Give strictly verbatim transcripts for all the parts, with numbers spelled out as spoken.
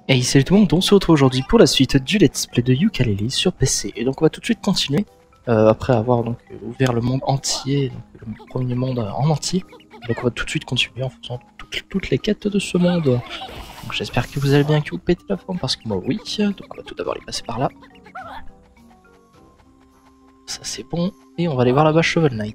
Et salut tout le monde, on se retrouve aujourd'hui pour la suite du let's play de Yooka-Laylee sur P C. Et donc on va tout de suite continuer, euh, après avoir donc ouvert le monde entier, donc le premier monde en entier. Donc on va tout de suite continuer en faisant toutes, toutes les quêtes de ce monde. Donc j'espère que vous allez bien, que vous pétez la forme, parce que moi oui. Donc on va tout d'abord les passer par là. Ça c'est bon, et on va aller voir là-bas Shovel Knight.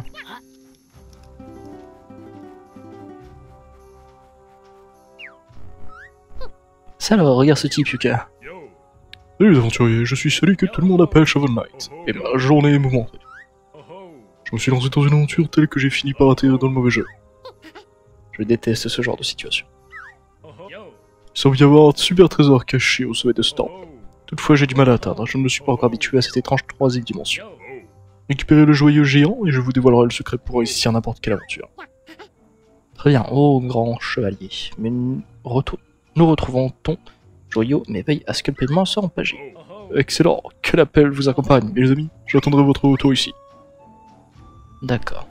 Ça alors, regarde ce type, Yuka. Salut les aventuriers, je suis celui que tout le monde appelle Shovel Knight, et ma journée est mouvementée. Je me suis lancé dans une aventure telle que j'ai fini par atterrir dans le mauvais jeu. Je déteste ce genre de situation. Il semble y avoir un super trésor caché au sommet de ce temple. Toutefois j'ai du mal à atteindre, je ne me suis pas encore habitué à cette étrange troisième dimension. Récupérez le joyau géant et je vous dévoilerai le secret pour réussir n'importe quelle aventure. Très bien, ô grand chevalier. Mais nous, retou nous retrouvons ton joyau, mais veille à ce que le paiement soit empagé. Excellent, que l'appel vous accompagne, mes amis. J'attendrai votre retour ici. D'accord.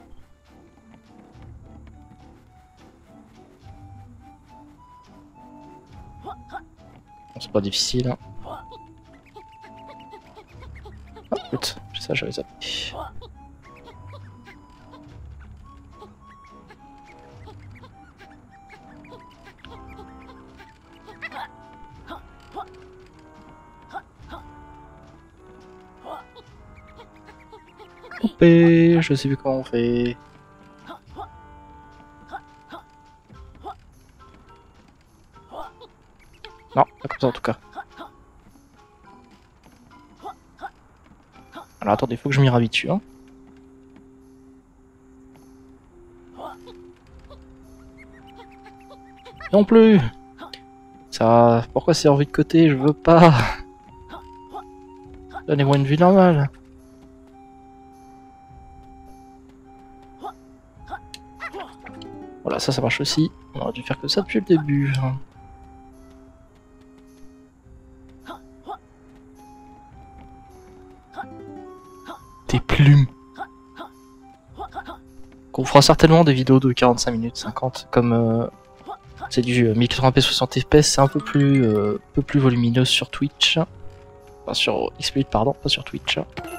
Bon, c'est pas difficile. Hein. Oh, écoute, ça j'avais zappé. Coupé, je sais plus comment on fait. Non, pas comme ça en tout cas. Alors attendez, faut que je m'y réhabitue. Hein. Non plus. Ça, pourquoi c'est envie de côté? Je veux pas. Donnez-moi une vue normale. Voilà, ça, ça marche aussi. On aurait dû faire que ça depuis le début. Tes plumes. On fera certainement des vidéos de quarante-cinq minutes, cinquante, comme euh, c'est du mille quatre-vingts p soixante F P S, c'est un peu plus, euh, peu plus volumineux sur Twitch. Enfin, sur Xsplit, pardon, pas sur Twitch.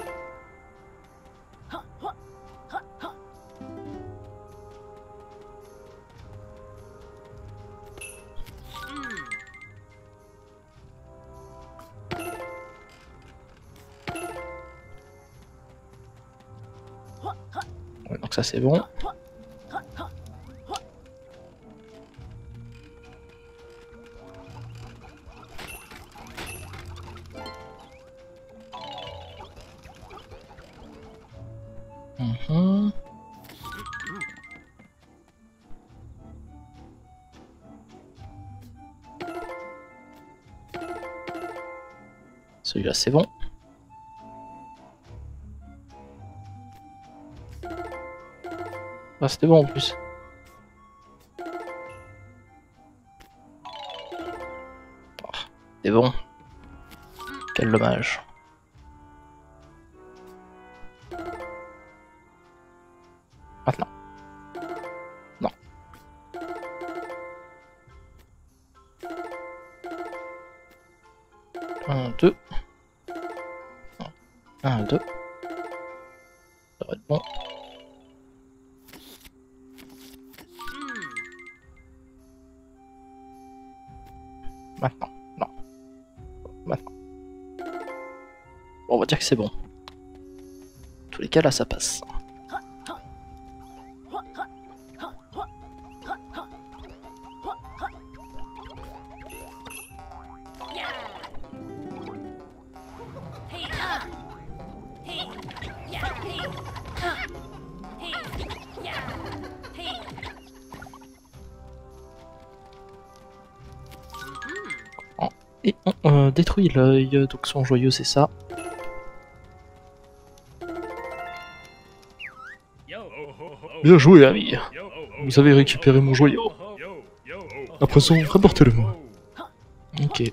Ouais, donc ça c'est bon. Mmh. Celui-là c'est bon. Ah, c'était bon en plus. Oh, c'est bon. Quel dommage. Maintenant. Non. Un, deux. Un, deux. Ça va être bon. Maintenant. Non. Maintenant. Bon, on va dire que c'est bon. En tous les cas, là, ça passe. Et on euh, détruit l'œil, donc son joyau c'est ça. Bien joué, ami. Vous avez récupéré mon joyau. À présent, rapportez-le-moi. Ok.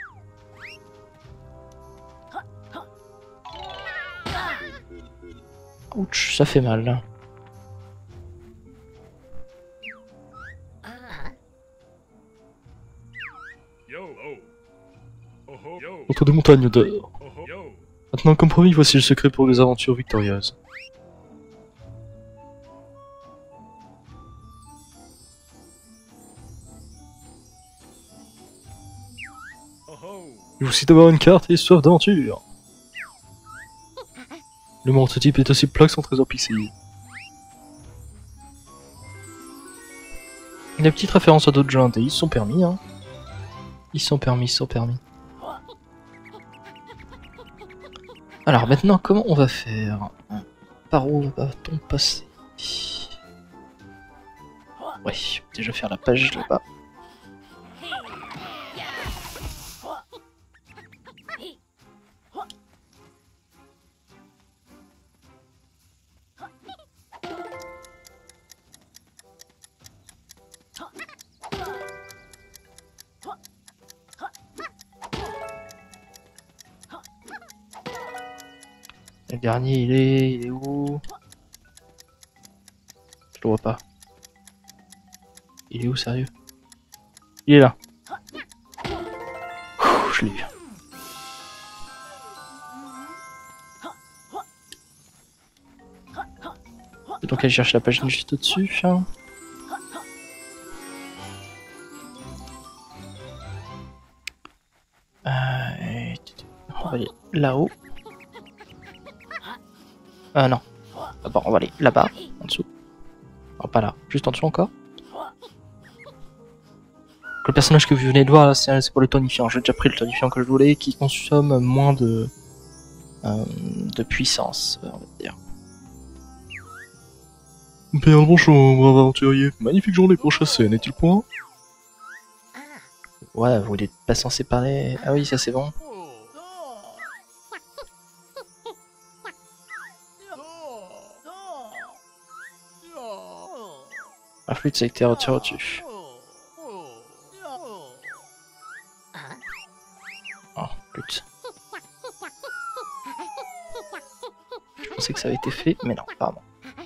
Ouch, ça fait mal. Entre deux montagnes d'or. Maintenant, comme promis, voici le secret pour des aventures victorieuses. Il faut aussi d'avoir une carte et soif d'aventure. Le prototype est aussi plaque sans trésor pixelisé. Les petites références à d'autres jeux indés, ils sont permis, hein. Ils sont permis, ils sont permis. Alors maintenant, comment on va faire? Par où va-t-on passer? Ouais, je vais déjà faire la page là-bas. Le dernier, il est... il est où? Je le vois pas. Il est où, sérieux? Il est là. Ouh, je l'ai vu. Donc elle cherche la page juste au-dessus. Hein. Euh, on va aller là-haut. Ah non. D'abord on va aller là-bas, en dessous. Oh, pas là, juste en dessous encore. Le personnage que vous venez de voir là, c'est pour le tonifiant. J'ai déjà pris le tonifiant que je voulais, qui consomme moins de, euh, de puissance, on va dire. Bien le bonjour, brave aventurier. Magnifique journée pour chasser, n'est-il point? Ouais, vous n'êtes pas censé parler... Ah oui, ça c'est bon. La flûte, ça a été retiré au-dessus. Oh, flûte. Je pensais que ça avait été fait, mais non, pardon.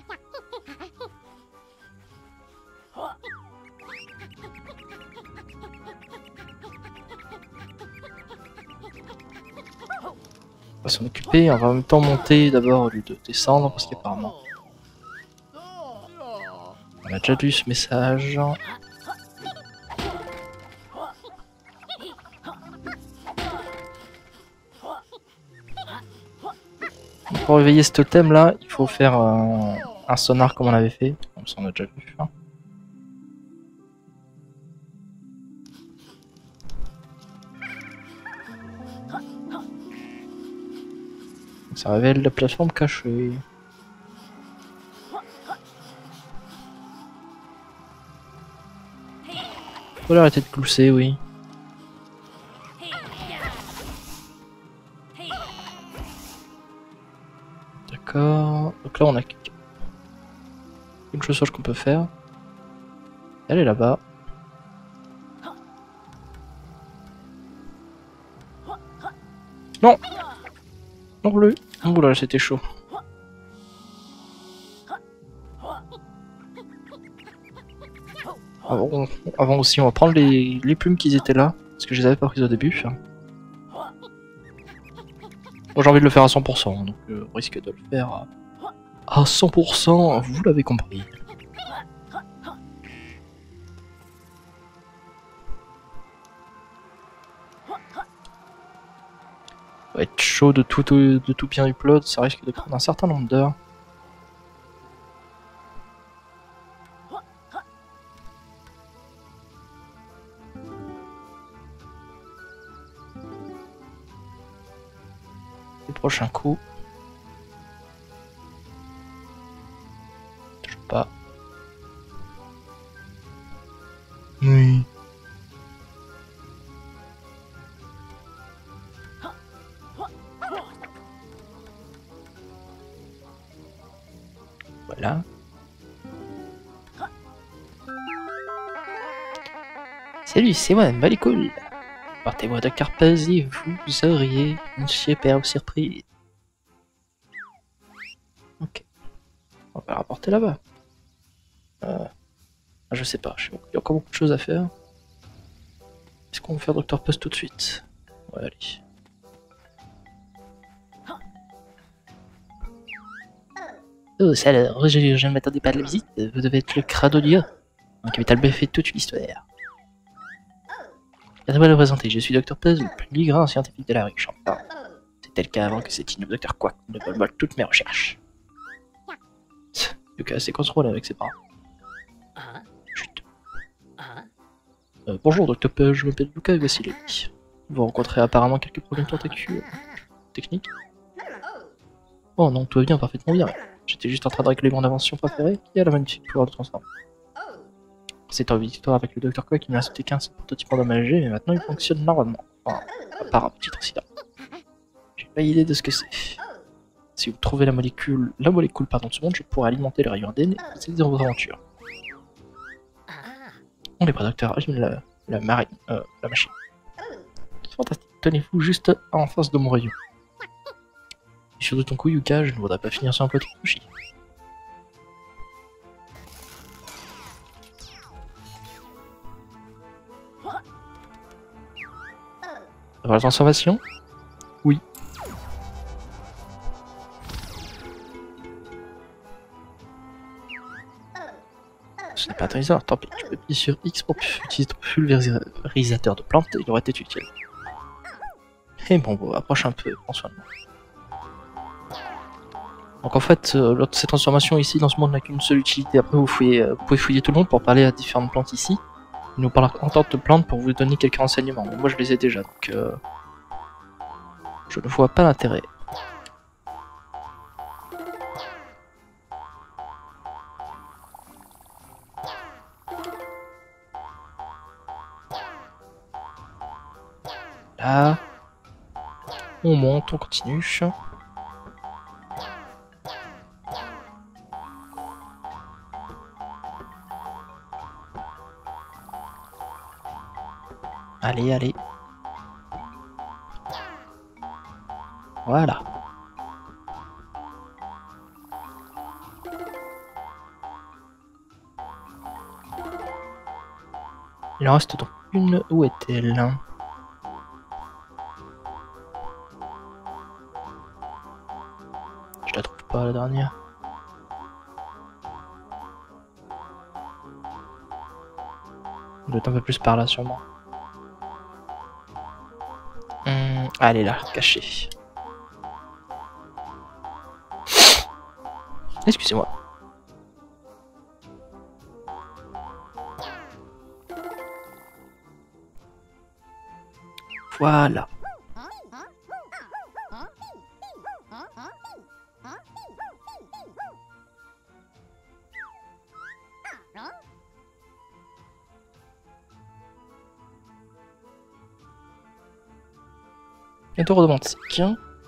On va s'en occuper, on va en même temps monter d'abord au lieu de descendre, parce qu'apparemment... On a déjà lu ce message. Pour réveiller ce totem là, il faut faire euh, un sonar comme on avait fait, comme ça on a déjà vu. Hein. Ça révèle la plateforme cachée. Faut l'arrêter de glousser, oui. D'accord. Donc là on a une chose qu'on peut faire. Elle est là-bas. Non. Non bleu. Oh là c'était chaud. Avant, avant aussi on va prendre les, les plumes qui étaient là. Parce que je les avais pas prises au début. Bon, j'ai envie de le faire à cent pour cent. Donc euh, on risque de le faire à cent pour cent. Vous l'avez compris. Ça va être chaud de tout, de tout bien upload, ça risque de prendre un certain nombre d'heures. Le prochain coup. Toujours pas. Oui. Voilà. Salut, c'est moi, Malikul. Partez-moi de Carpaz et vous auriez une superbe surprise. Ok. On va la rapporter là-bas. Euh... Je sais pas, il y a encore beaucoup de choses à faire. Est-ce qu'on va faire docteur Puss tout de suite? Ouais, allez. Oh, ça alors, je, je ne m'attendais pas à la visite, vous devez être le Cradolia. Un capital B fait toute l'histoire. Laissez-moi le présenter, je suis docteur Puss, le plus grand scientifique de la rue Champagne. C'était le cas avant que cet ignoble docteur Quack ne vole toutes mes recherches. Yuka s'est contrôlé avec ses parents. Chut. Euh, bonjour docteur Puss, je m'appelle Yuka et voici Lily. Vous rencontrez apparemment quelques problèmes tentacules techniques. Oh non, tout va bien, parfaitement bien. J'étais juste en train de régler mon invention préférée, qui a la magnifique pouvoir de transformer. C'est en victoire avec le docteur Quack qui m'a sauté quinze prototypes endommagés, mais maintenant il fonctionne normalement. Enfin, à part un petit incident. J'ai pas idée de ce que c'est. Si vous trouvez la molécule, la molécule pardon, de ce monde, je pourrais alimenter le rayon A D N et procéder dans vos aventures. On est pas docteur, j'aime la, la marine, euh, la machine. Fantastique, tenez-vous juste en face de mon rayon. Et sur de ton coup, Yuka, je ne voudrais pas finir sur un plateau de sushi. Avoir la transformation? Oui. Ce n'est pas intéressant, tant pis. Tu peux appuyer sur X pour utiliser ton pulvérisateur de plantes, il aurait été utile. Et bon, bon, approche un peu, prends soin de moi. Donc en fait, euh, cette transformation ici dans ce monde n'a qu'une seule utilité. Après, vous, fouillez, euh, vous pouvez fouiller tout le monde pour parler à différentes plantes ici. Il nous parle encore de plantes pour vous donner quelques renseignements. Mais moi, je les ai déjà, donc euh, je ne vois pas l'intérêt. Là, on monte, on continue. Allez, allez. Voilà. Il en reste donc une. Où est-elle? Je la trouve pas, la dernière. Elle doit être un peu plus par là, sûrement. Hum, elle est là, cachée. Excusez-moi. Voilà. Bientôt romantique.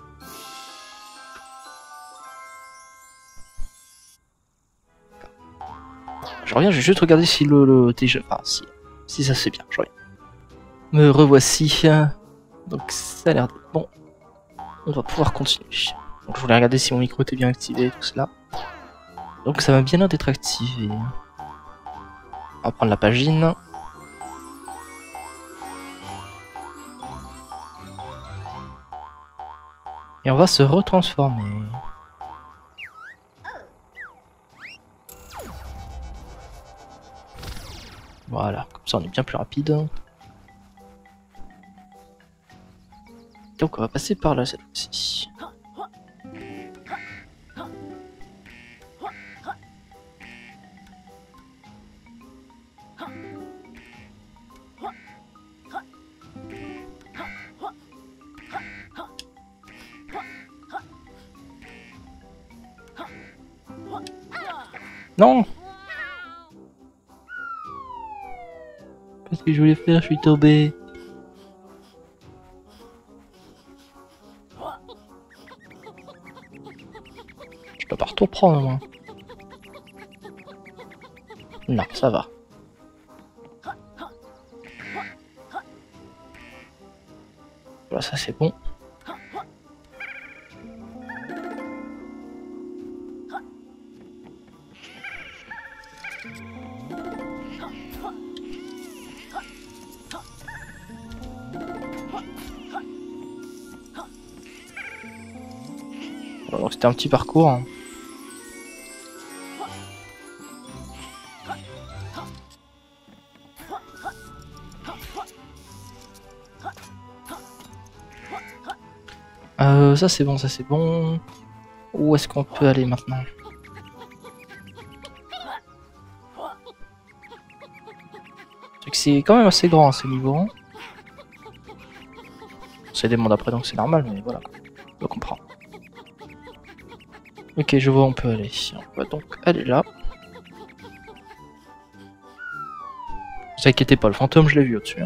Je reviens, je vais juste regarder si le, le déjà, enfin si, si ça c'est bien. Je reviens. Me revoici. Donc ça a l'air d'être bon. On va pouvoir continuer. Donc je voulais regarder si mon micro était bien activé, tout cela. Donc ça va bien l'air d'être activé. On va prendre la pagine. Et on va se retransformer. Voilà, comme ça on est bien plus rapide. Donc on va passer par là cette fois-ci. Non! Qu'est-ce que je voulais faire? Je suis tombé. Je peux pas tout prendre, moi. Non, ça va. Voilà, ça c'est bon. Donc c'était un petit parcours. Hein. Euh, ça c'est bon, ça c'est bon. Où est-ce qu'on peut aller maintenant? C'est que c'est quand même assez grand ces niveaux. Hein. C'est des mondes après donc c'est normal, mais voilà, on comprend. Ok, je vois où on peut aller. On va donc aller là. Ne vous inquiétez pas, le fantôme je l'ai vu au-dessus. Hein.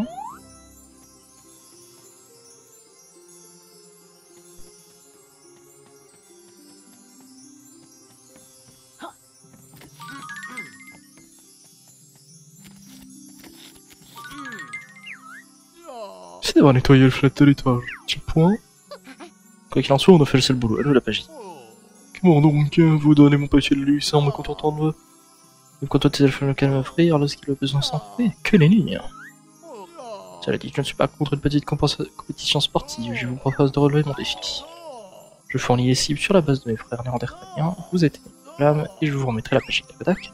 C'est d'avoir nettoyé le flat de l'étage. Petit point. Quoi qu'il en soit, on a fait le seul boulot. Allô la page. Comment donc vous donnez mon papier de lui sans me contentant de... Donc quand toi tes elfes local m'offrir lorsqu'il a besoin s'en fait, que nenni. Cela dit, je ne suis pas contre une petite compétition sportive, je vous propose de relever mon défi. Je fournis les cibles sur la base de mes frères néandertaliens, vous êtes l'âme et je vous remettrai la page de Kodak.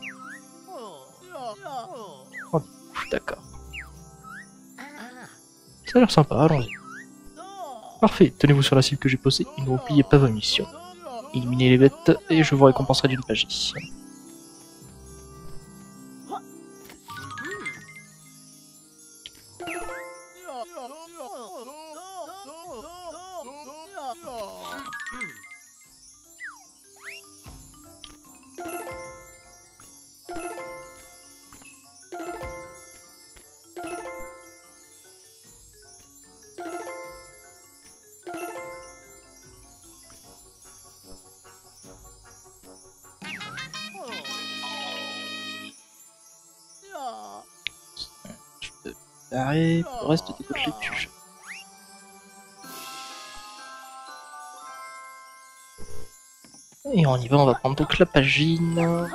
Oh, d'accord. Ça a l'air sympa, allons-y. Parfait, tenez-vous sur la cible que j'ai posée et n'oubliez pas vos missions. Éliminez les bêtes et je vous récompenserai d'une magie. Arrêt, pour le reste des côtes lectures. Et on y va, on va prendre donc la pagine.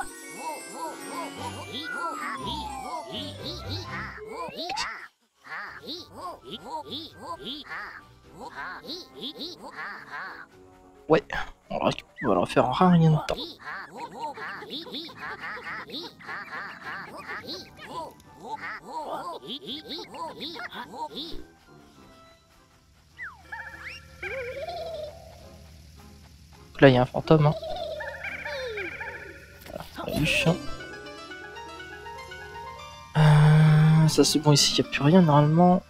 Ouais, on va, on va le refaire en rien de temps. Là il y a un fantôme. Hein. Voilà, euh, ça c'est bon ici, il n'y a plus rien normalement.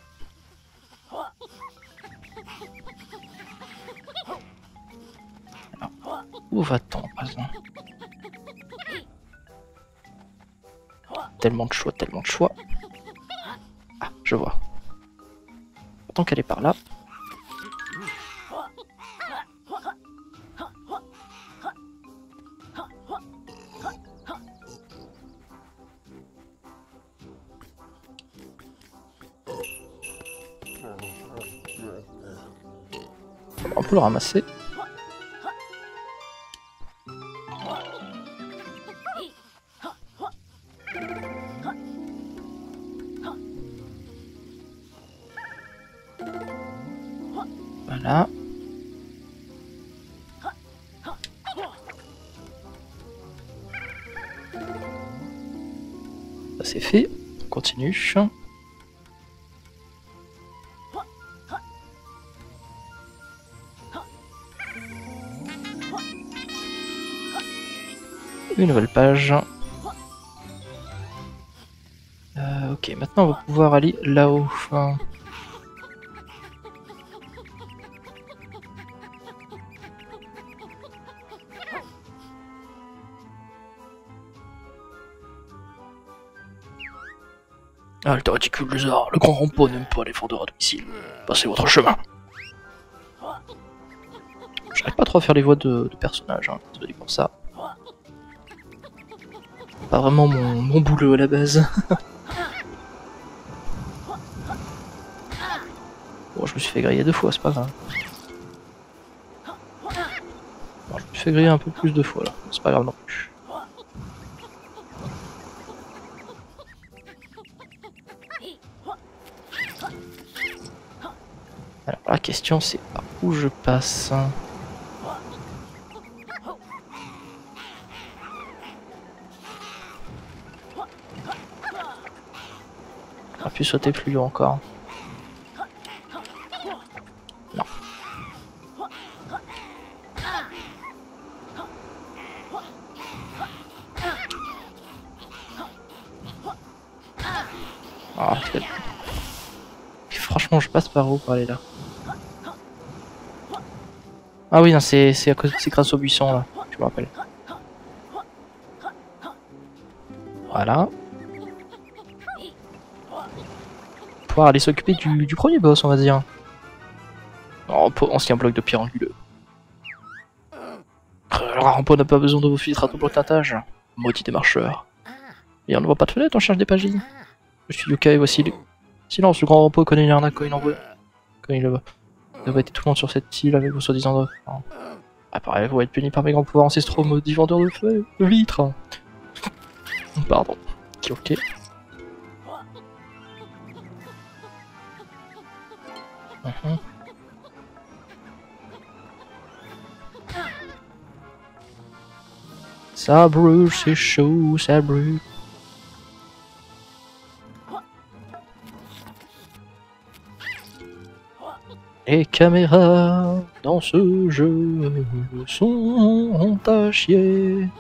Alors, où va-t-on à présent? Tellement de choix, tellement de choix. Ah, je vois. Tant qu'elle est par là. On peut le ramasser. Voilà. Ça c'est fait. On continue. Une nouvelle page. Euh, ok, maintenant on va pouvoir aller là-haut. Enfin... Ah, le réticule lézard, le grand rampeau n'aime pas les fondeurs à domicile. Passez votre chemin. J'arrive pas trop à faire les voix de, de personnages, hein, désolé pour ça. Pas vraiment mon, mon boulot à la base. Bon, je me suis fait griller deux fois, c'est pas grave. Bon, je me suis fait griller un peu plus de fois là, c'est pas grave non plus. Alors la question c'est par où je passe. pu sauter plus haut encore. Non. Ah, franchement, je passe par où pour aller là? Ah oui, non, c'est c'est à cause c'est grâce au buisson là, je me rappelle. Voilà. Pouvoir aller s'occuper du, du premier boss, on va dire. Oh, ancien bloc de pierre anguleux. Le Rampo n'a pas besoin de vos filtres pour le tintage. Maudit des marcheurs. Et on ne voit pas de fenêtre, on cherche des pagines. Je suis Yuka et voici le... Silence, le grand Rampo connaît une arnaque quand il envoie. Quand il va. Il devrait être tout le monde sur cette île avec vos soi-disant. Enfin, apparemment, vous être puni par mes grands pouvoirs ancestraux, maudits vendeurs de feu, de vitres. Pardon. Ok. Uh-huh. Ça brûle, c'est chaud, ça brûle. Les caméras dans ce jeu sont à chier.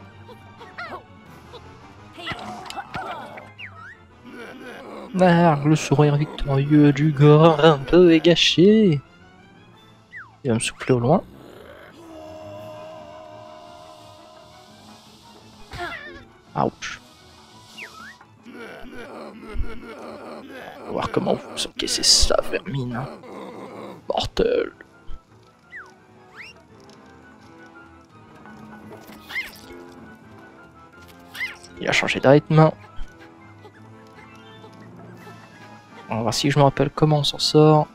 Ah, le sourire victorieux du gore un peu est gâché. Il va me souffler au loin. Ouch. On va voir comment vous encaissez ça, vermine. Mortel. Il a changé de rythme. On va voir si je me rappelle comment on s'en sort.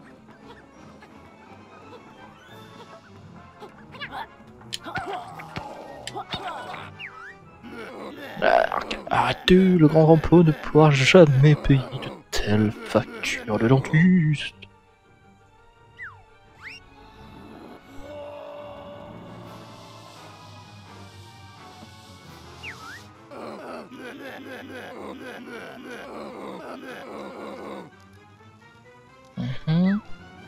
Arrêtez, le grand Rampo ne pourra jamais payer de telles factures de dentiste. Mmh.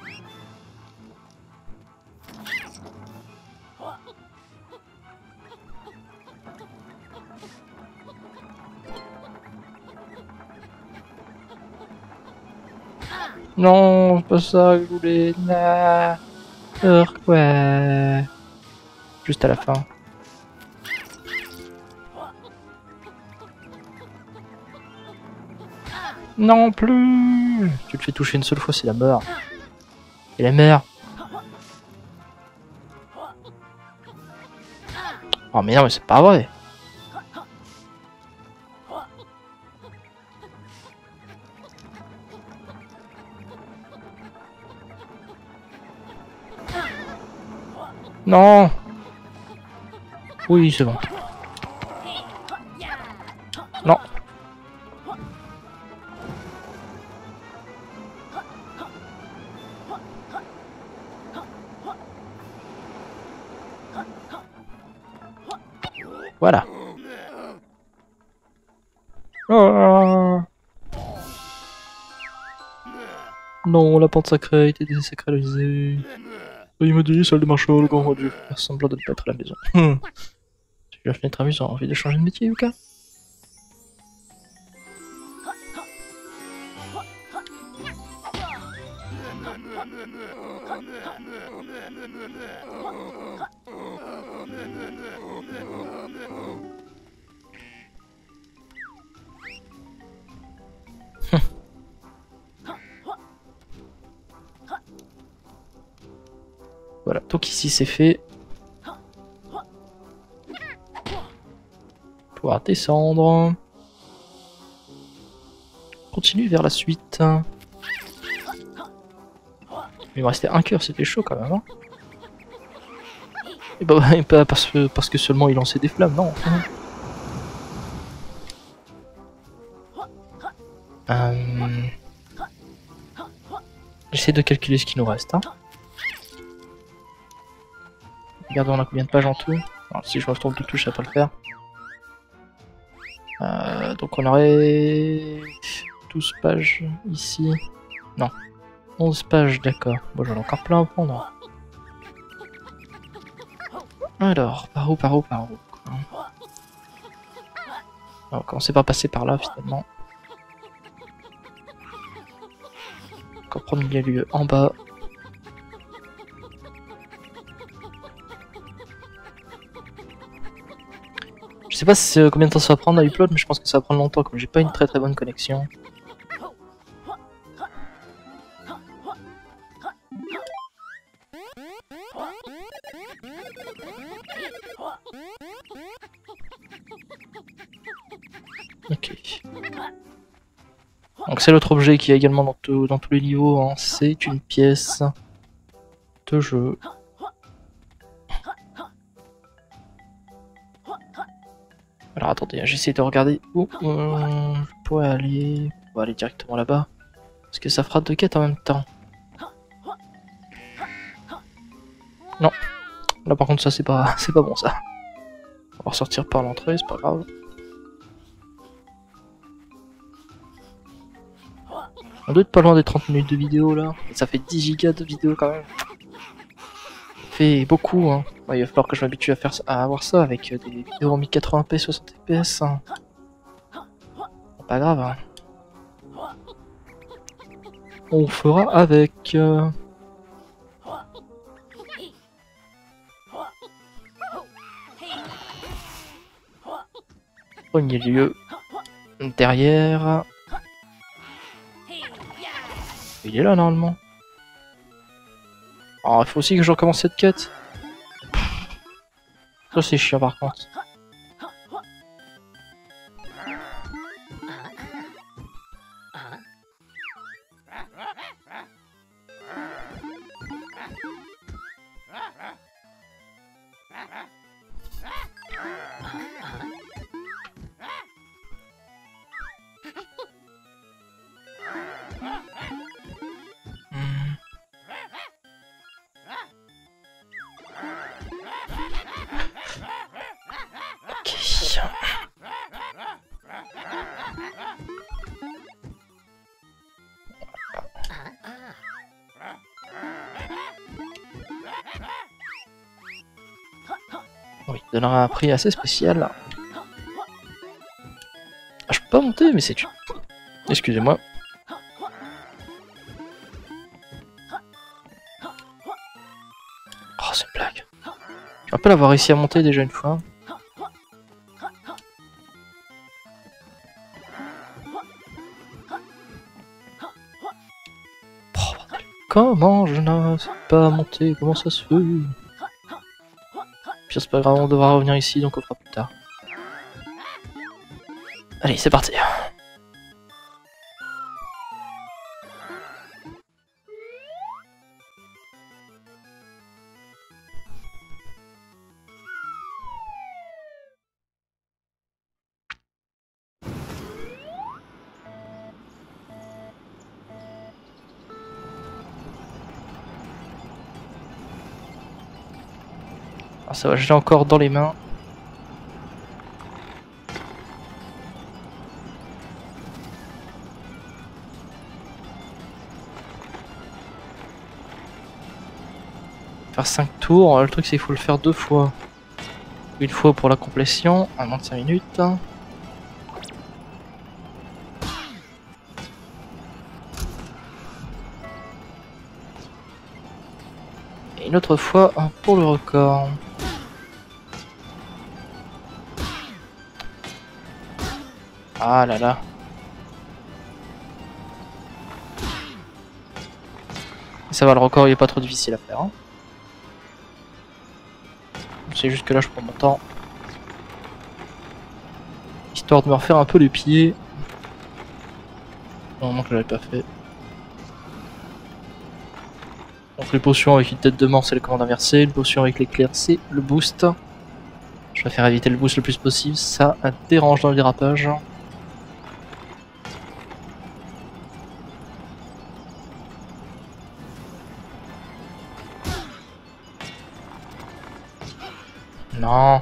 Non, c'est pas ça que je voulais. Nah. Pourquoi? Juste à la fin. Non plus. Tu te fais toucher une seule fois, c'est la mort. Et la mort. Oh mais non, mais c'est pas vrai. Non. Oui, c'est bon. Non. Voilà. Oh. Non, la pente sacrée a été désacralisée. Il me dit, salle de marcheur, le grand roi Dieu, faire semblant de ne pas être à la maison. Hum. Tu la fenêtre amusant, envie de changer de métier, Yuka? Voilà, donc ici c'est fait. Pouvoir descendre. Continue vers la suite. Il me restait un cœur, c'était chaud quand même. Hein. Et bah ouais, pas parce que, parce que seulement il lançait des flammes, non. Euh... J'essaie de calculer ce qui nous reste. Hein. Regardons, on a combien de pages en tout. Alors, si je me trompe de touche, ça va pas le faire. Euh, donc on aurait douze pages ici. Non. onze pages, d'accord. Bon, j'en ai encore plein à prendre. Alors, par où, par où, par où quoi. On va commencer par passer par là, finalement. Encore prendre le lieu en bas. Je sais pas si, euh, combien de temps ça va prendre à upload, mais je pense que ça va prendre longtemps, comme j'ai pas une très très bonne connexion. Ok. Donc c'est l'autre objet qui est également dans, tout, dans tous les niveaux, hein. C'est une pièce de jeu. Alors attendez, j'essaie de regarder où euh, je pourrais aller. On va aller directement là-bas. Parce que ça fera deux quêtes en même temps. Non. Là par contre ça c'est pas c'est pas bon ça. On va ressortir par l'entrée, c'est pas grave. On doit être pas loin des trente minutes de vidéo là. Et ça fait dix gigas de vidéo quand même. Ça fait beaucoup hein. Ouais, il va falloir que je m'habitue à faire ça, à avoir ça avec des vidéos en mille quatre-vingts p soixante f p s. Hein. Pas grave. Hein. On fera avec. Euh... Premier lieu. Derrière. Il est là normalement. Alors il faut aussi que je recommence cette quête. Ça c'est chiant par contre. Oui, donnera un prix assez spécial. Ah, je peux pas monter, mais c'est une... Excusez-moi. Oh, c'est une blague. Je me rappelle avoir réussi à monter déjà une fois. Oh, bordel. Comment je n'arrive pas à monter? Comment ça se fait? Puis c'est pas grave, on devra revenir ici, donc on fera plus tard. Allez, c'est parti. Alors ça va, je l'ai encore dans les mains. Faire cinq tours, le truc c'est qu'il faut le faire deux fois. Une fois pour la complétion, à moins de cinq minutes. Et une autre fois pour le record. Ah là là. Ça va, le record il est pas trop difficile à faire. Hein. C'est juste que là je prends mon temps. Histoire de me refaire un peu les pieds. Non, non que je l'avais pas fait. Donc les potions avec une tête de mort c'est les commandes inversées. Une potion avec l'éclair c'est le boost. Je préfère éviter le boost le plus possible. Ça dérange dans le dérapage. Non.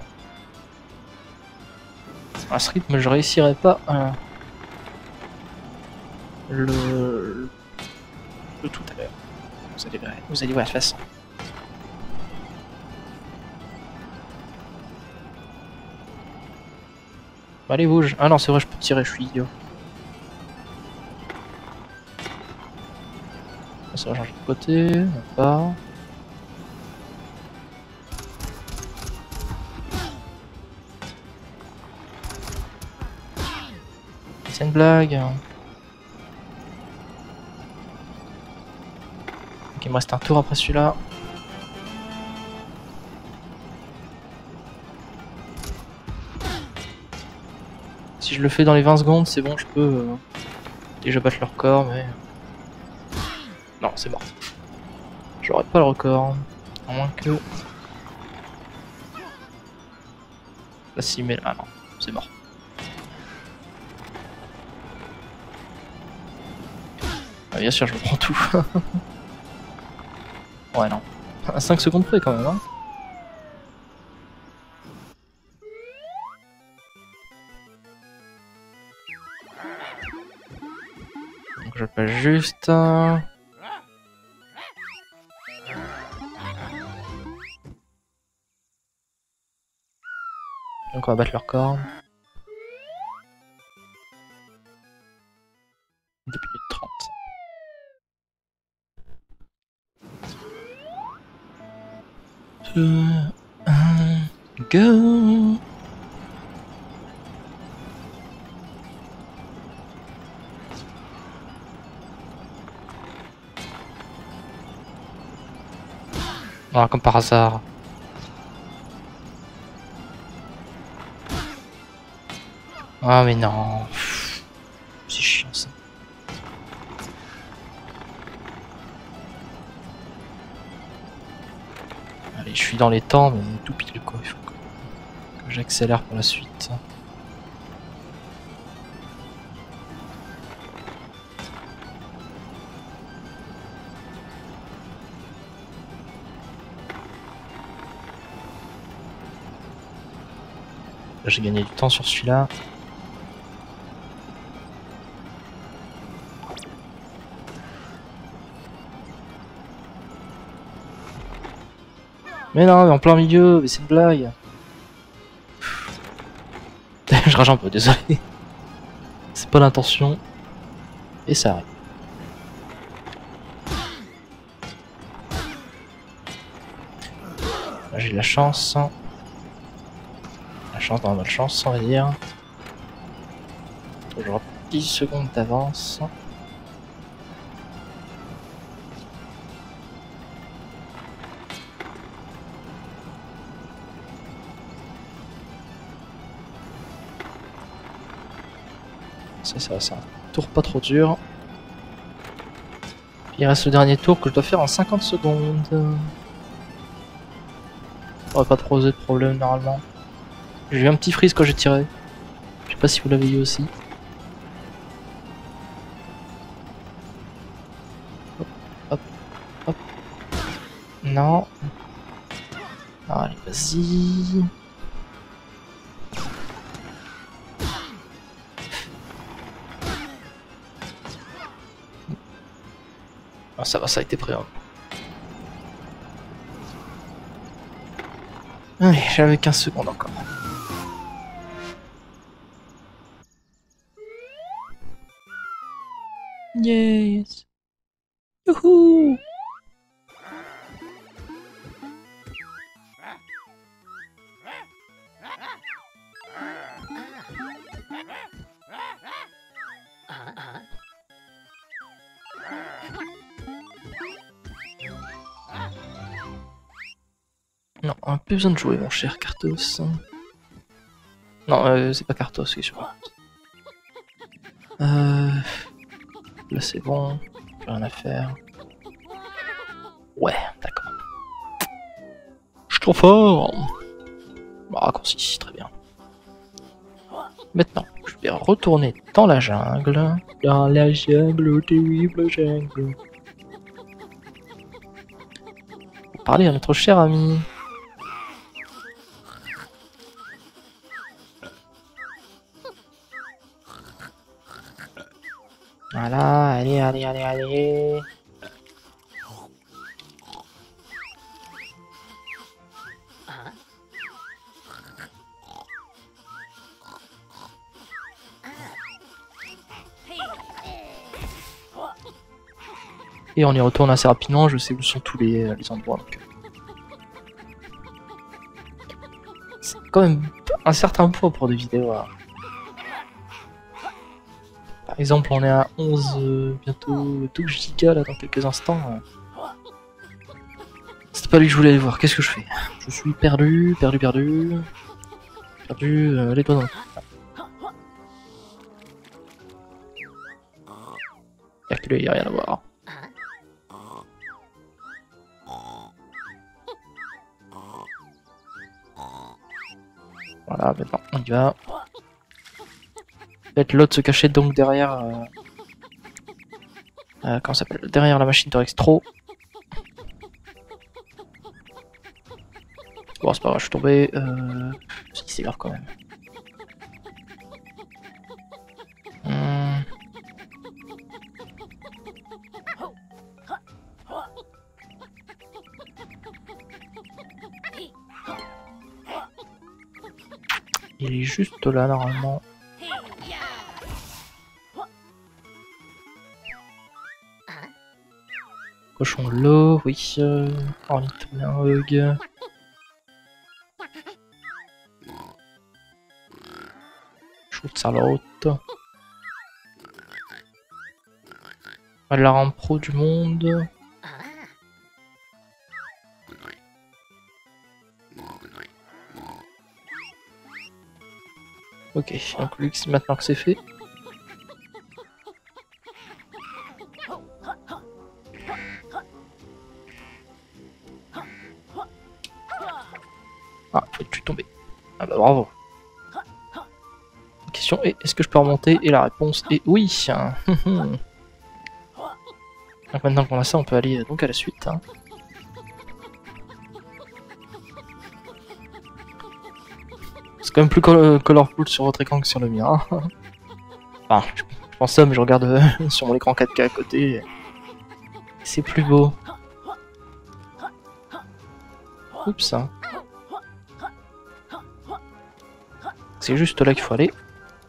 À ce rythme, je réussirai pas. Euh... le, le tout à l'heure. Vous allez voir, vous allez voir de toute façon. Allez bouge. Ah non c'est vrai je peux tirer, je suis idiot. Ça va changer de côté, pas. C'est une blague. Ok, il me reste un tour après celui-là. Si je le fais dans les vingt secondes, c'est bon, je peux euh, déjà battre le record, mais... Non, c'est mort. J'aurais pas le record. À moins que... La simule... Ah non, c'est mort. Ah, bien sûr, je prends tout. Ouais, non. À cinq secondes près quand même, hein. Donc je passe juste... Euh... Donc on va battre leur corps. deux minutes trente. deux, un, go! Voilà, comme par hasard. Ah mais non. C'est chiant ça. Allez, je suis dans les temps, mais tout pile quoi. Il faut que, que j'accélère pour la suite. J'ai gagné du temps sur celui-là. Mais non, mais en plein milieu, mais c'est une blague. Je rage un peu, désolé. C'est pas l'intention. Et ça arrive. Là j'ai de la chance. La chance dans la malchance, on va dire. Toujours dix secondes d'avance. C'est ça, c'est un tour pas trop dur. Il reste le dernier tour que je dois faire en cinquante secondes. On va pas trop poser de problème normalement. J'ai eu un petit freeze quand j'ai tiré. Je sais pas si vous l'avez eu aussi. Hop, hop, hop. Non. Allez, vas-y. Ah, ça va, ça a été pris. Hein. Allez, j'avais quinze secondes encore. Yes. Youhou. Non, on a plus besoin de jouer, mon cher Cartos. Non, euh, c'est pas Cartos, oui, je crois. Euh... Là, c'est bon. Plus rien à faire. Ouais, d'accord. Je suis trop fort. Bon, raccourci, très bien. Maintenant, je vais retourner dans la jungle. Dans la jungle, terrible jungle. Pour parler à notre cher ami. Voilà. Et on y retourne assez rapidement, je sais où sont tous les, les endroits. Donc... c'est quand même un certain poids pour des vidéos. Hein. Par exemple, on est à onze, euh, bientôt douze gigas là dans quelques instants. C'était pas lui que je voulais aller voir, qu'est-ce que je fais? Je suis perdu, perdu, perdu. Perdu, euh, les doigts dans le... Y'a que lui, y'a rien à voir. Voilà, maintenant on y va. Peut-être l'autre se cachait donc derrière... Euh... Euh, comment ça s'appelle? Derrière la machine de Rextro. Bon, c'est pas grave, je suis tombé. Euh... Si, c'est grave quand même. Hum... Il est juste là, normalement. Cochon de l'eau, oui. Euh... Ornithologue. Schutzarote. La rend pro du monde. Ok, donc lui, maintenant que c'est fait. Ah, tu es tombé. Ah bah bravo. La question est, est-ce que je peux remonter? Et la réponse est oui. Donc maintenant qu'on a ça, on peut aller donc à la suite. Hein. C'est quand même plus colorful sur votre écran que sur le mien. Enfin, je pense ça, mais je regarde euh, sur mon écran quatre K à côté. C'est plus beau. Oups. C'est juste là qu'il faut aller.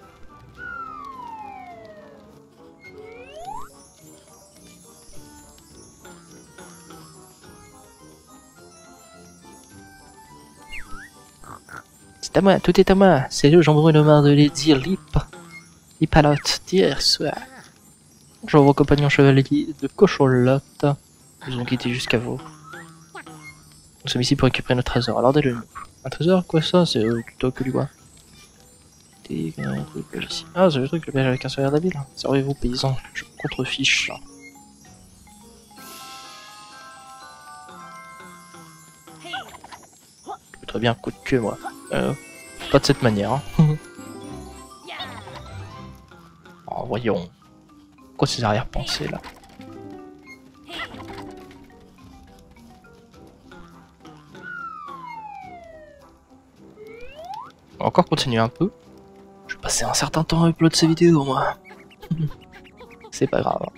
C'est à moi, tout est à moi. C'est le Jean-Bruno Mar de les dire lip. Lipalote, dire soir. Bonjour vos compagnons chevaliers de Cocholotte. Nous ont quitté jusqu'à vous. Nous sommes ici pour récupérer notre trésor. Alors dès-le nous. Un trésor? Quoi ça? C'est euh, plutôt que du bois. Ah, c'est le truc, le belge avec un sourire d'habile. Servez-vous, paysans, je me contrefiche. Je peux très bien un coup de queue, moi. Euh, pas de cette manière. Hein. Oh, voyons. Quoi ces arrière-pensées là? On va encore continuer un peu. Je vais passer un certain temps à upload ces vidéos, moi. C'est pas grave.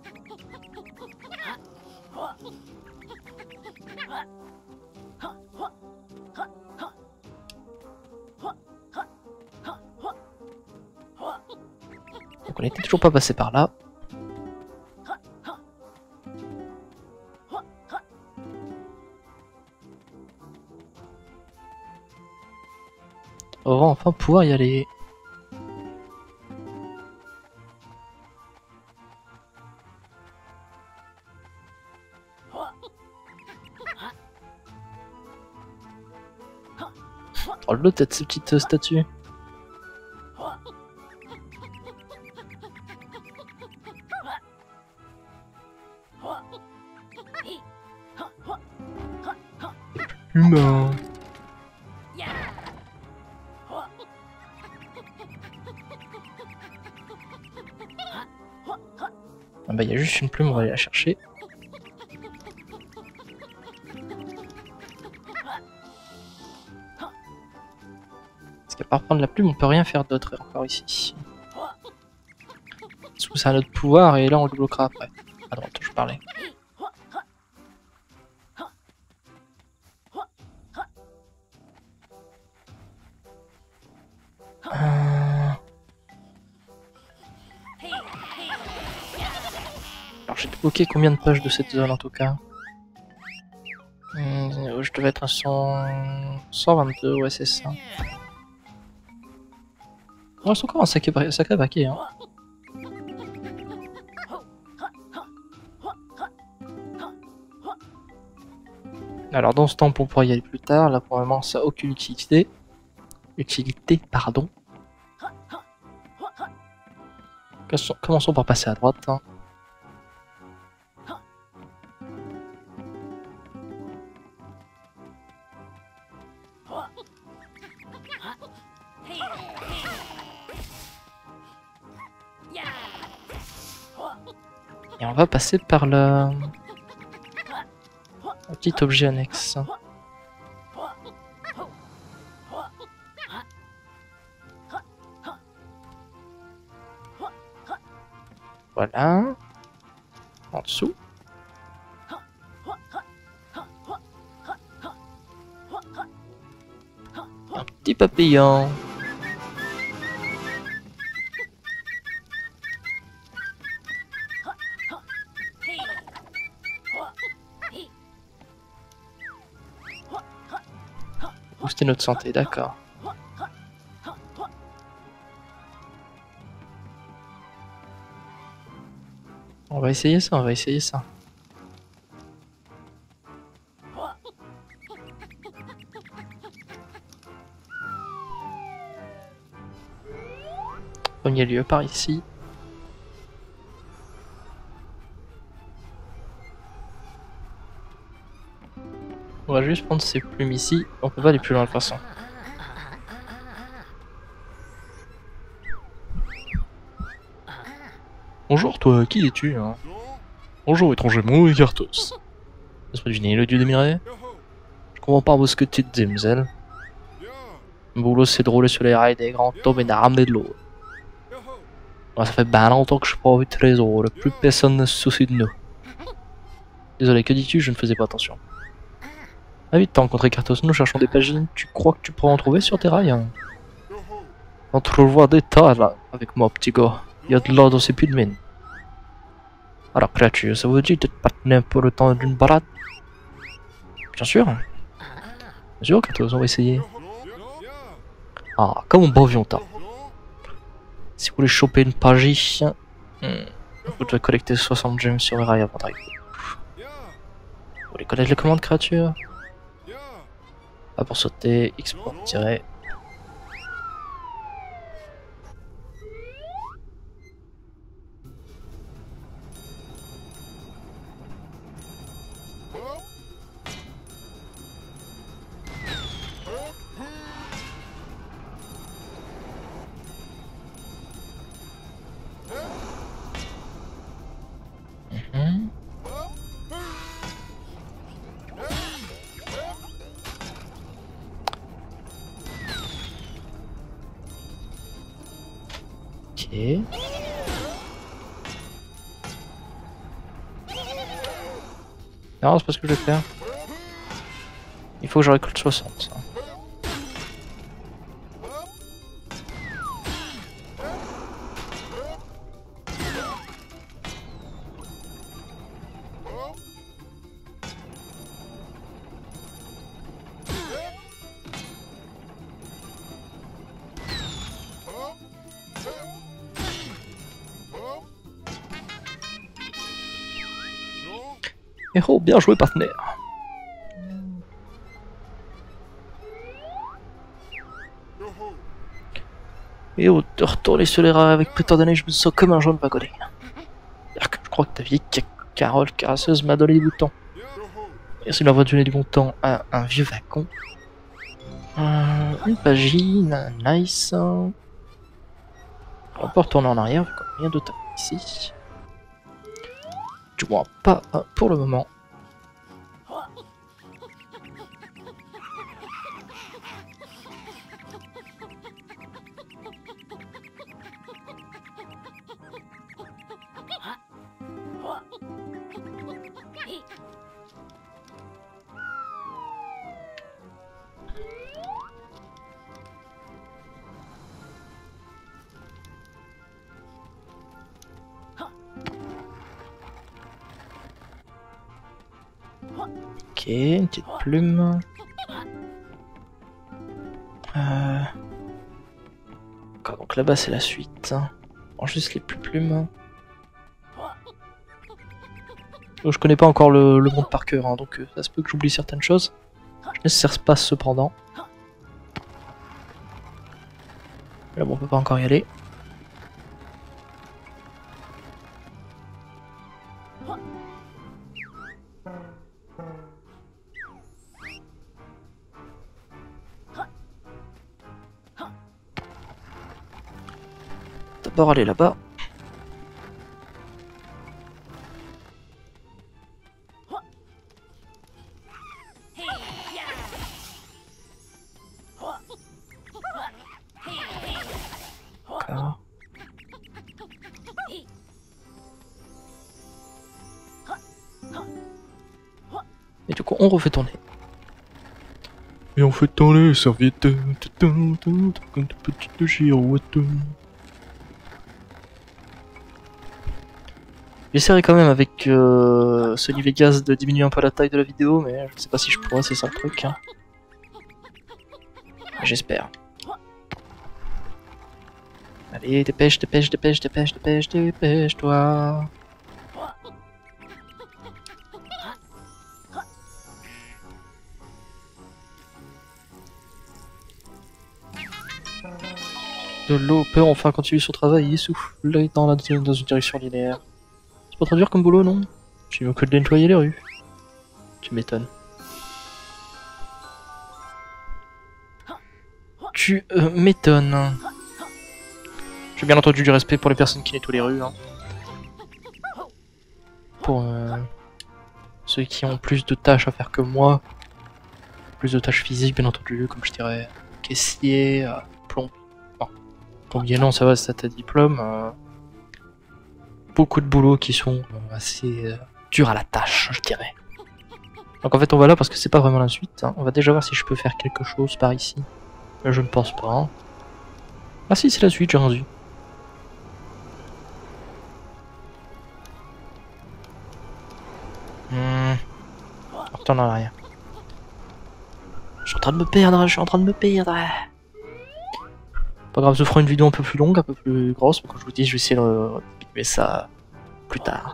Donc on était toujours pas passé par là. On va enfin pouvoir y aller. Oh le tête ces petites euh, statues. Humain. Ah bah il y a juste une plume, on va aller la chercher. Parce qu'à part prendre la plume, on peut rien faire d'autre encore ici. Parce que c'est un autre pouvoir et là on le bloquera après. À droite, je parlais. Euh... Alors j'ai débloqué combien de pages de cette zone en tout cas? Hum, je devais être à cent... cent vingt-deux, ouais c'est ça. On reste encore un sacré, sacré paquet hein. Alors dans ce temple on pourra y aller plus tard, là pour le moment ça n'a aucune utilité. Utilité, pardon. Commençons par passer à droite. Hein. Et on va passer par le... le petit objet annexe. Voilà. En dessous. Un petit papillon. Booster notre santé, d'accord. On va essayer ça, on va essayer ça. Premier lieu par ici. On va juste prendre ces plumes ici, on peut pas aller plus loin de toute façon. Bonjour toi, qui es-tu hein? Bonjour étranger, mon nom est Kartos. Laisse-moi deviner, le dieu des minerais? Je comprends pas ce que tu te dis, Mzel. Mon boulot c'est de rouler sur les rails des grands tomes et de ramener de l'eau. Ouais, ça fait bien longtemps que je suis pas vu de trésor, plus personne ne se soucie de nous. Désolé, que dis-tu? Je ne faisais pas attention. Ah vite, t'as rencontré Kartos, nous cherchons des pagines. Tu crois que tu pourras en trouver sur tes rails hein? On trouvera des tas là, avec moi petit gars. Il y a de l'or dans ces puits de mine. Alors créature, ça vous dit de te partenaire pour le temps d'une balade? Bien sûr. Bien sûr Kartos, on va essayer. Ah, comme un beau vianda. Si vous voulez choper une pagie, hmm, vous devez collecter soixante gemmes sur les rails avant d'arriver. Vous voulez connaître les commandes créature? A pour sauter, X pour tirer. Mhm. Ok. Non, c'est pas ce que je vais faire. Il faut que je récolte soixante. Ça. Et oh, bien joué partenaire. Et oh, de retourner sur les rails avec plus de d'années, je me sens comme un jaune pagodé. Je crois que ta vieille Carole caresseuse m'a donné des boutons. Merci de m'avoir donné du bon temps à un vieux vacon. Euh, une pagine, nice. On peut retourner en arrière, vu qu'on a rien d'autre ici. Du moins pas euh, pour le moment. Ok, une petite plume. Euh... D'accord, donc là-bas c'est la suite. Bon, juste les plus plumes. Donc, je connais pas encore le, le monde par cœur, hein, donc euh, ça se peut que j'oublie certaines choses. Je laisse ça se passe cependant. Là bon, on peut pas encore y aller. D'abord aller là-bas. D'accord. Et du coup, on refait tourner. Et on fait dans les serviettes, comme de petites girouettes. J'essaierai quand même avec euh, Sony Vegas de diminuer un peu la taille de la vidéo, mais je sais pas si je pourrais, c'est ça le truc. Hein. J'espère. Allez, dépêche, dépêche, dépêche, dépêche, dépêche, dépêche-toi. De l'eau peut enfin continuer son travail et souffle dans, la, dans une direction linéaire. C'est pas trop dur comme boulot, non? J'ai mieux que de nettoyer les rues. Tu m'étonnes. Tu euh, m'étonnes. J'ai bien entendu du respect pour les personnes qui nettoient les rues. Hein. Pour euh, ceux qui ont plus de tâches à faire que moi. Plus de tâches physiques, bien entendu, comme je dirais caissier, euh, plombier. Non, plombier, non, ça va, c'est ta diplôme. Euh, beaucoup de boulots qui sont euh, assez euh, durs à la tâche, je dirais. Donc en fait, on va là parce que c'est pas vraiment la suite. Hein. On va déjà voir si je peux faire quelque chose par ici. Mais je ne pense pas. Hein. Ah si, c'est la suite, j'ai rendu. Hmm. On retourne en arrière. Je suis en train de me perdre, je suis en train de me perdre. Pas grave, je ferai une vidéo un peu plus longue, un peu plus grosse. Mais comme je vous dis, je vais essayer de filmer ça plus tard.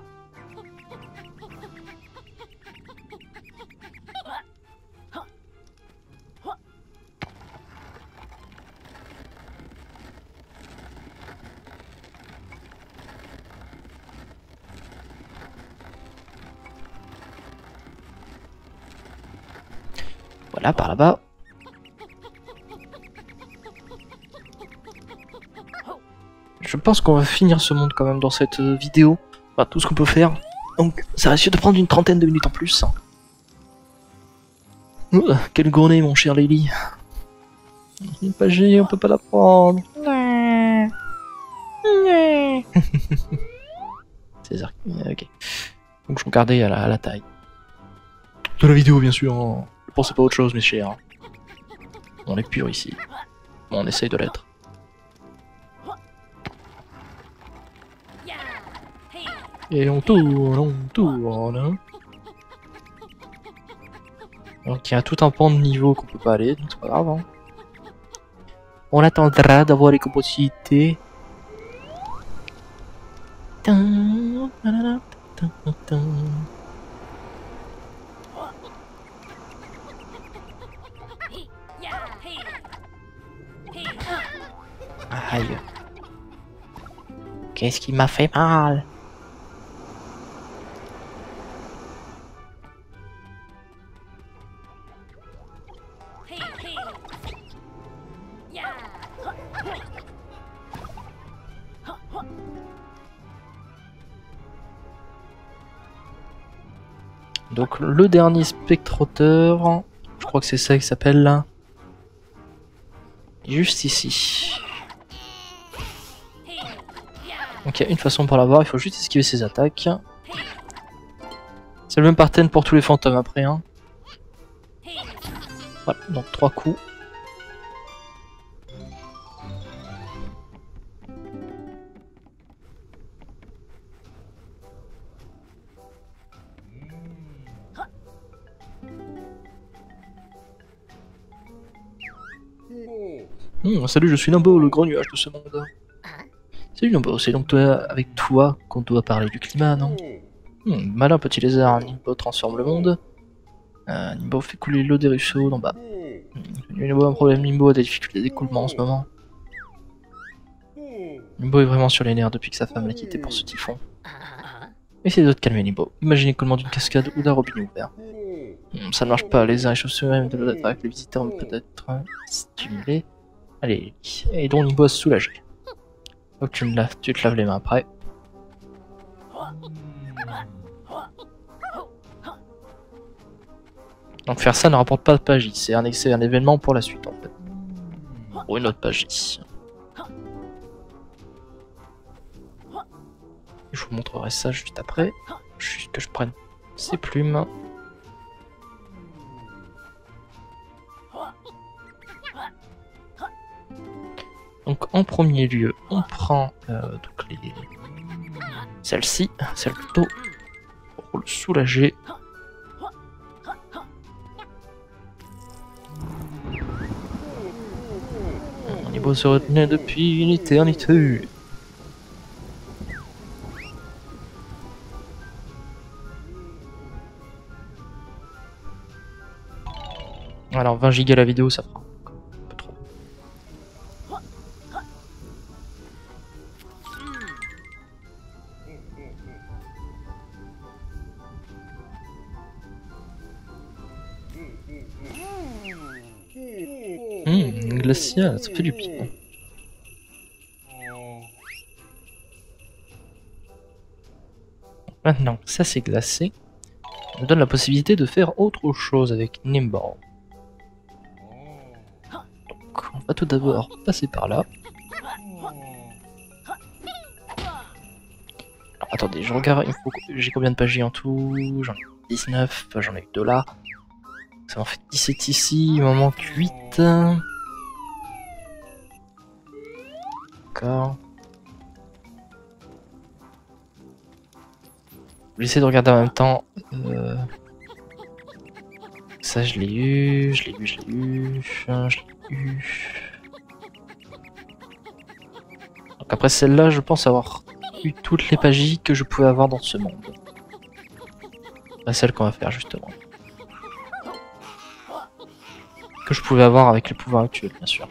Voilà, par là-bas. Je pense qu'on va finir ce monde quand même dans cette vidéo. Enfin, tout ce qu'on peut faire. Donc, ça risque de prendre une trentaine de minutes en plus. Oh, quelle gournée, mon cher Lily. Pas gêné, on peut pas la prendre. C'est ça. Ok. Donc, je regardais à la, à la taille. De la vidéo, bien sûr. Hein. Je pensais pas à autre chose, mes chers. On est pur ici. Bon, on essaye de l'être. Et on tourne, on tourne. Donc il y a tout un pan de niveau qu'on peut pas aller, donc c'est pas grave. Hein. On attendra d'avoir les capacités. Aïe. Qu'est-ce qui m'a fait mal? Donc le dernier spectrateur, je crois que c'est ça qui s'appelle, juste ici. Donc il y a une façon pour l'avoir, il faut juste esquiver ses attaques. C'est le même pattern pour tous les fantômes après. Hein. Voilà, donc trois coups. Hum, salut, je suis Nimbo, le grand nuage de ce monde. Salut Nimbo, c'est donc toi, avec toi qu'on doit parler du climat, non? Hum, malin petit lézard, Nimbo transforme le monde. Euh, Nimbo fait couler l'eau des ruisseaux d'en bas. Hum, Nimbo a un problème, Nimbo a des difficultés d'écoulement en ce moment. Nimbo est vraiment sur les nerfs depuis que sa femme l'a quitté pour ce typhon. Essayez de te calmer Nimbo, imaginez l'écoulement d'une cascade ou d'un robinet ouvert. Hum, ça ne marche pas, les uns réchauffent eux-mêmes de l'eau avec les visiteurs peuvent être stimulés. Allez, aidons Nimbo à se soulager. Donc tu, me laves, tu te laves les mains après. Donc faire ça ne rapporte pas de page I, c'est un, un événement pour la suite en fait. Pour une autre page I. Je vous montrerai ça juste après. Juste que je prenne ces plumes. Donc en premier lieu, on prend euh, donc les... celle-ci, celle plutôt pour le soulager. On est beau se retenir depuis une éternité. Alors vingt gigas la vidéo, ça fera un peu trop. Hum, glacial, ça fait du bien. Maintenant, ça c'est glacé. Ça nous donne la possibilité de faire autre chose avec Nimbo. Donc, on va tout d'abord passer par là. Alors, attendez, je regarde, il faut que... j'ai combien de pages en tout? J'en ai dix-neuf, enfin, j'en ai eu deux là. Ça m'en fait dix-sept ici, il m'en manque huit. D'accord. Je vais essayer de regarder en même temps. Euh... Ça je l'ai eu, je l'ai eu, je l'ai eu, je l'ai eu. Donc après celle-là, je pense avoir eu toutes les pages que je pouvais avoir dans ce monde. C'est celle qu'on va faire justement. Que je pouvais avoir avec les pouvoirs actuels, bien sûr.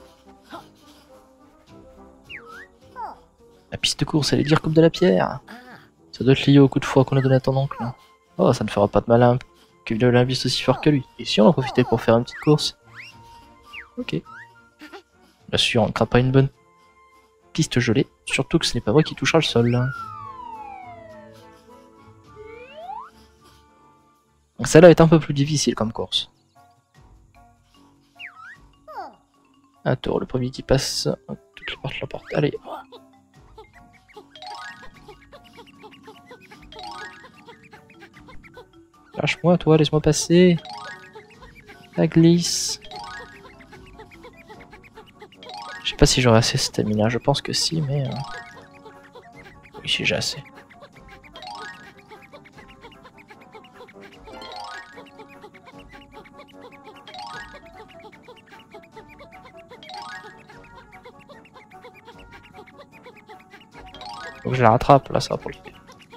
La piste de course, elle est dure comme de la pierre. Ça doit être lié au coup de foi qu'on a donné à ton oncle. Oh, ça ne fera pas de malin que de l'imbiste aussi fort que lui. Et si on en profitait pour faire une petite course? Ok. Bien sûr, on ne craint pas une bonne piste gelée. Surtout que ce n'est pas moi qui touchera le sol. Donc celle-là est un peu plus difficile comme course. Un tour, le premier qui passe. Toutes les portes, la porte. Allez. Lâche-moi, toi, laisse-moi passer. La glisse. Je sais pas si j'aurai assez stamina, je pense que si, mais... Euh... Oui, si j'ai assez. Faut que je la rattrape, là, ça va pour le faire.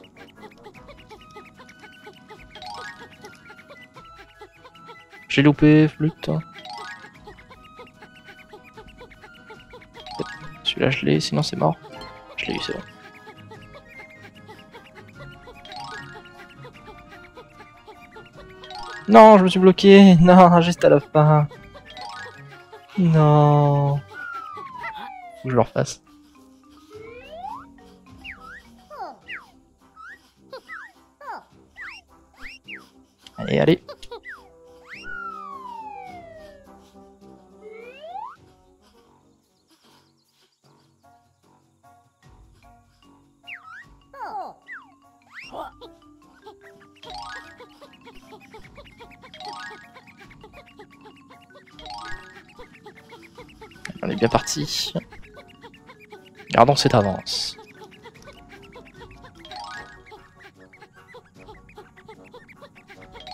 J'ai loupé, flûte. Celui-là je l'ai, sinon c'est mort. Je l'ai eu, c'est bon. Non, je me suis bloqué. Non, juste à la fin. Non. Faut que je le refasse. Allez, allez. On est bien parti. Gardons cette avance.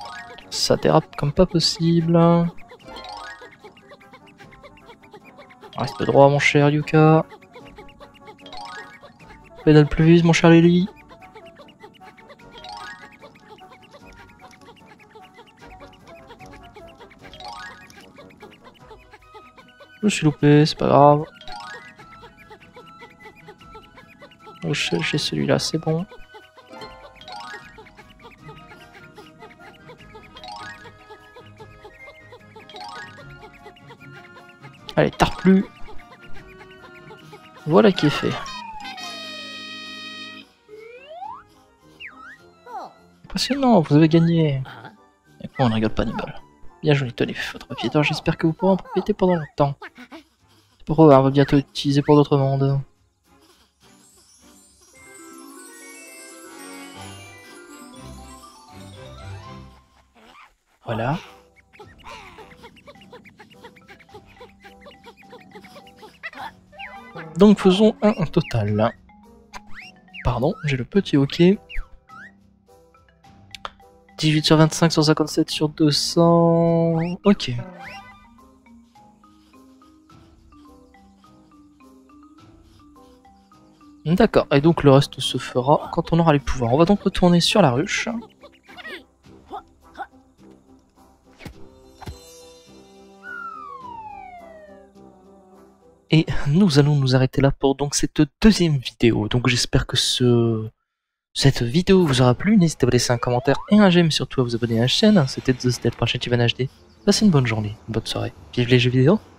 Ça dérape comme pas possible. Reste droit, mon cher Yuka. Pédale plus vite, mon cher Lily. Je me suis loupé, c'est pas grave. J'ai celui-là, c'est bon. Allez, tarde plus. Voilà qui est fait. Impressionnant, vous avez gagné. Et quoi, on ne rigole pas, Nibble. Bien joué, tenez, votre piéteur, j'espère que vous pourrez en profiter pendant longtemps. C'est pour eux, on va bientôt utiliser pour d'autres mondes. Voilà. Donc faisons un, un total. Pardon, j'ai le petit OK. dix-huit sur vingt-cinq, cent cinquante-sept sur deux cents... Ok. D'accord, et donc le reste se fera quand on aura les pouvoirs. On va donc retourner sur la ruche. Et nous allons nous arrêter là pour donc cette deuxième vidéo. Donc j'espère que ce... cette vidéo vous aura plu. N'hésitez pas à laisser un commentaire et un j'aime, surtout à vous abonner à la chaîne. C'était The Step par H D. Passez une bonne journée, une bonne soirée. Vive les jeux vidéo!